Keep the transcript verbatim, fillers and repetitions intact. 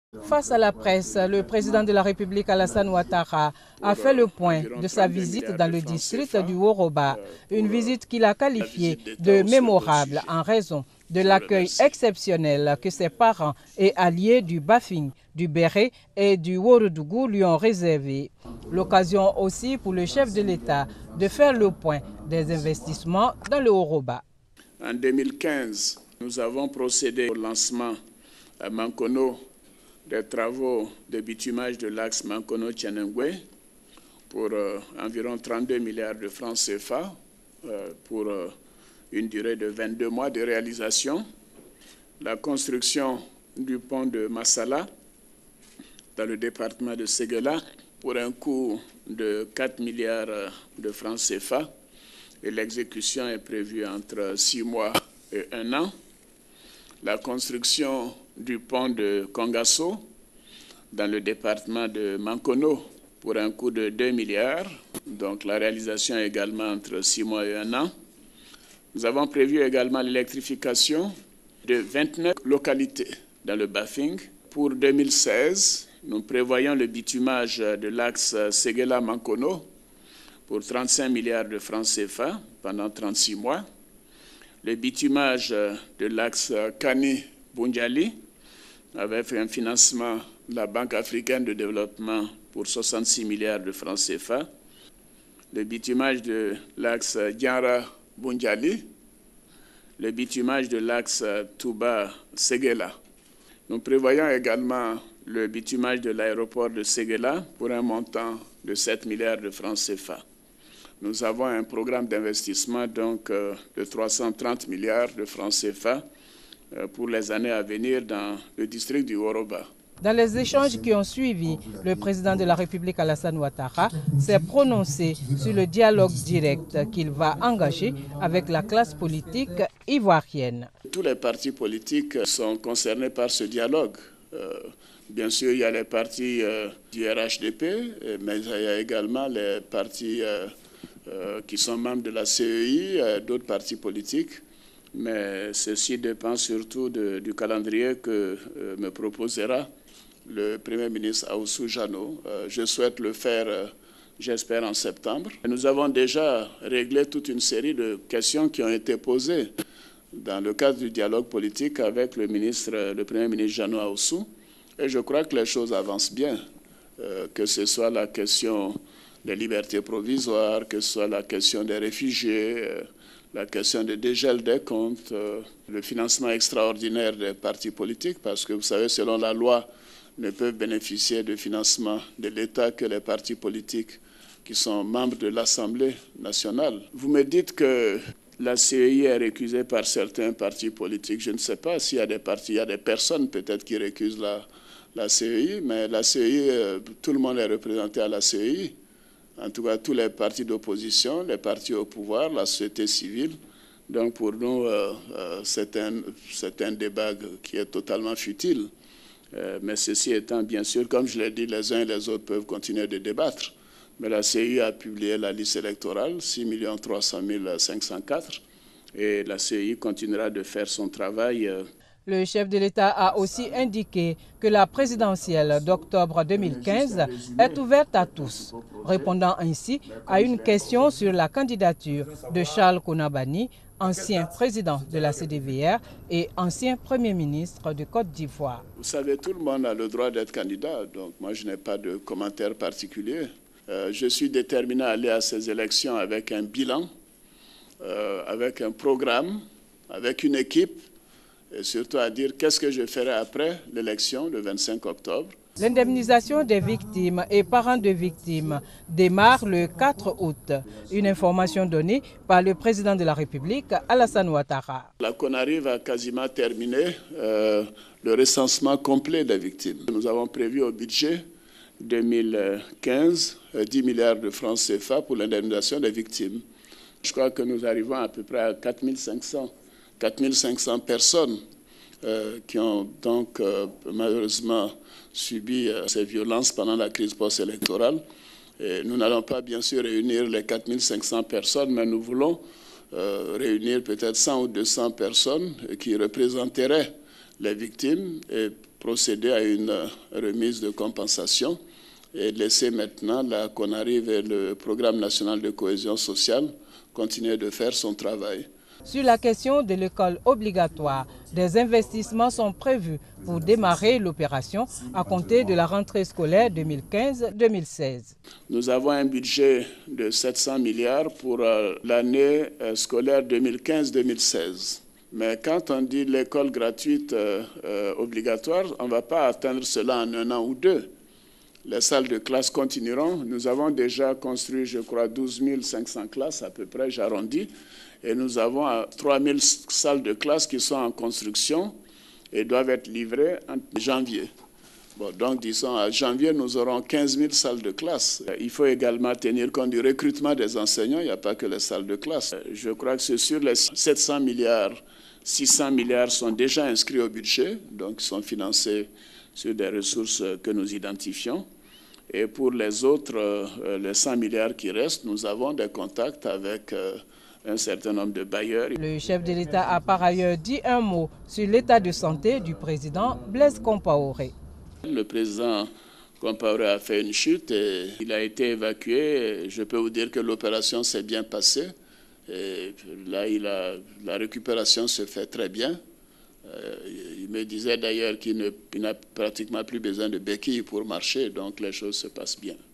Face à la presse, le président de la République Alassane Ouattara a fait le point de sa visite dans le district du Woroba, une visite qu'il a qualifiée de mémorable en raison de l'accueil exceptionnel que ses parents et alliés du Bafing, du Béré et du Ouorodougou lui ont réservé. L'occasion aussi pour le chef de l'État de faire le point des investissements dans le Woroba. En deux mille quinze, nous avons procédé au lancement à Mankono des travaux de bitumage de l'axe Mankono-Tianengwe pour euh, environ trente-deux milliards de francs C F A euh, pour euh, une durée de vingt-deux mois de réalisation. La construction du pont de Massala dans le département de Séguéla pour un coût de quatre milliards de francs C F A et l'exécution est prévue entre six mois et un an. La construction du pont de Kongasso dans le département de Mankono pour un coût de deux milliards, donc la réalisation est également entre six mois et un an. Nous avons prévu également l'électrification de vingt-neuf localités dans le Bafing. Pour deux mille seize, nous prévoyons le bitumage de l'axe Séguéla-Mankono pour trente-cinq milliards de francs C F A pendant trente-six mois. Le bitumage de l'axe Kani-Bundiali avec un financement de la Banque africaine de développement pour soixante-six milliards de francs C F A. Le bitumage de l'axe Diara-Bundiali. Le bitumage de l'axe Touba-Séguéla. Nous prévoyons également le bitumage de l'aéroport de Séguéla pour un montant de sept milliards de francs C F A. Nous avons un programme d'investissement donc euh, de trois cent trente milliards de francs C F A euh, pour les années à venir dans le district du Woroba. Dans les échanges qui ont suivi, le président de la République Alassane Ouattara s'est prononcé sur le dialogue direct qu'il va engager avec la classe politique ivoirienne. Tous les partis politiques sont concernés par ce dialogue. Euh, bien sûr, il y a les partis euh, du R H D P, mais il y a également les partis euh, euh, qui sont membres de la C E I, euh, d'autres partis politiques. Mais ceci dépend surtout de, du calendrier que euh, me proposera le Premier ministre Ahoussou Jano. Euh, je souhaite le faire, euh, j'espère, en septembre. Nous avons déjà réglé toute une série de questions qui ont été posées dans le cadre du dialogue politique avec le, ministre, le Premier ministre Jano Ahoussou. Et je crois que les choses avancent bien, euh, que ce soit la question des libertés provisoires, que ce soit la question des réfugiés, euh, la question de dégel des comptes, euh, le financement extraordinaire des partis politiques, parce que vous savez, selon la loi, ne peuvent bénéficier de financement de l'État que les partis politiques qui sont membres de l'Assemblée nationale. Vous me dites que la C E I est récusée par certains partis politiques. Je ne sais pas s'il y a des partis, il y a des personnes peut-être qui récusent la, la C E I, mais la C E I, euh, tout le monde est représenté à la C E I. En tout cas, tous les partis d'opposition, les partis au pouvoir, la société civile. Donc pour nous, euh, euh, c'est un, c'est un débat qui est totalement futile. Euh, mais ceci étant, bien sûr, comme je l'ai dit, les uns et les autres peuvent continuer de débattre. Mais la C E I a publié la liste électorale, six millions trois cent mille cinq cent quatre, et la C E I continuera de faire son travail. Euh, Le chef de l'État a aussi indiqué que la présidentielle d'octobre deux mille quinze est ouverte à tous, répondant ainsi à une question sur la candidature de Charles Kounabani, ancien président de la C D V R et ancien Premier ministre de Côte d'Ivoire. Vous savez, tout le monde a le droit d'être candidat, donc moi je n'ai pas de commentaire particulier. Euh, je suis déterminé à aller à ces élections avec un bilan, euh, avec un programme, avec une équipe, et surtout à dire qu'est-ce que je ferai après l'élection le vingt-cinq octobre. L'indemnisation des victimes et parents de victimes démarre le quatre août. Une information donnée par le président de la République, Alassane Ouattara. La CONARIV a quasiment terminé euh, le recensement complet des victimes. Nous avons prévu au budget deux mille quinze dix milliards de francs C F A pour l'indemnisation des victimes. Je crois que nous arrivons à peu près à quatre mille cinq cents personnes euh, qui ont donc euh, malheureusement subi euh, ces violences pendant la crise post-électorale. Et nous n'allons pas bien sûr réunir les quatre mille cinq cents personnes, mais nous voulons euh, réunir peut-être cent ou deux cents personnes qui représenteraient les victimes et procéder à une remise de compensation et laisser maintenant là, qu'on arrive vers le programme national de cohésion sociale continuer de faire son travail. Sur la question de l'école obligatoire, des investissements sont prévus pour démarrer l'opération à compter de la rentrée scolaire deux mille quinze deux mille seize. Nous avons un budget de sept cents milliards pour euh, l'année euh, scolaire deux mille quinze deux mille seize. Mais quand on dit l'école gratuite euh, euh, obligatoire, on ne va pas atteindre cela en un an ou deux. Les salles de classe continueront. Nous avons déjà construit, je crois, douze mille cinq cents classes à peu près, j'arrondis. Et nous avons trois mille salles de classe qui sont en construction et doivent être livrées en janvier. Bon, donc, disons, à janvier, nous aurons quinze mille salles de classe. Il faut également tenir compte du recrutement des enseignants. Il n'y a pas que les salles de classe. Je crois que c'est sur les sept cents milliards, six cents milliards sont déjà inscrits au budget, donc sont financés sur des ressources que nous identifions. Et pour les autres, les cent milliards qui restent, nous avons des contacts avec un certain nombre de bailleurs. Le chef de l'État a par ailleurs dit un mot sur l'état de santé du président Blaise Compaoré. Le président Compaoré a fait une chute et il a été évacué. Je peux vous dire que l'opération s'est bien passée. Et là, il a, la récupération se fait très bien. Euh, il me disait d'ailleurs qu'il n'a pratiquement plus besoin de béquilles pour marcher, donc les choses se passent bien.